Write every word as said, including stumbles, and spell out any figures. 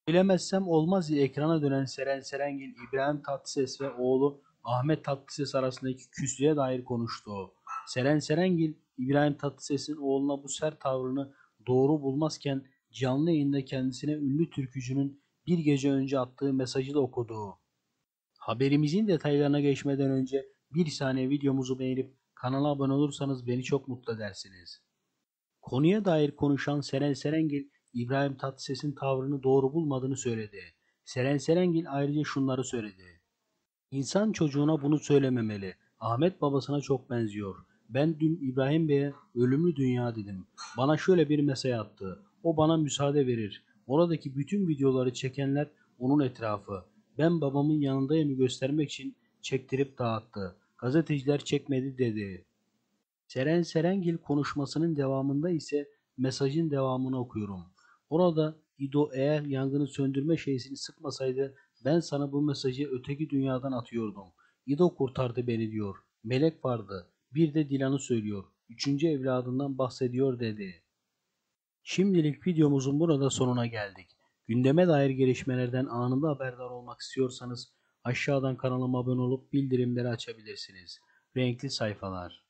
Bilemezsem olmaz diye ekrana dönen Seren Serengil, İbrahim Tatlıses ve oğlu Ahmet Tatlıses arasındaki küslüğe dair konuştu. Seren Serengil, İbrahim Tatlıses'in oğluna bu sert tavrını doğru bulmazken canlı yayında kendisine ünlü türkücünün bir gece önce attığı mesajı da okudu. Haberimizin detaylarına geçmeden önce bir saniye videomuzu beğenip kanala abone olursanız beni çok mutlu edersiniz. Konuya dair konuşan Seren Serengil, İbrahim Tatlıses'in tavrını doğru bulmadığını söyledi. Seren Serengil ayrıca şunları söyledi. İnsan çocuğuna bunu söylememeli. Ahmet babasına çok benziyor. Ben dün İbrahim Bey'e ölümlü dünya dedim. Bana şöyle bir mesaj attı. O bana müsaade verir. Oradaki bütün videoları çekenler onun etrafı. Ben babamın yanındayımı göstermek için çektirip dağıttı. Gazeteciler çekmedi dedi. Seren Serengil konuşmasının devamında ise mesajın devamını okuyorum. Orada İdo eğer yangını söndürme şeysini sıkmasaydı ben sana bu mesajı öteki dünyadan atıyordum. İdo kurtardı beni diyor. Melek vardı. Bir de Dilan'ı söylüyor. Üçüncü evladından bahsediyor dedi. Şimdilik videomuzun burada sonuna geldik. Gündeme dair gelişmelerden anında haberdar olmak istiyorsanız aşağıdan kanalıma abone olup bildirimleri açabilirsiniz. Renkli sayfalar.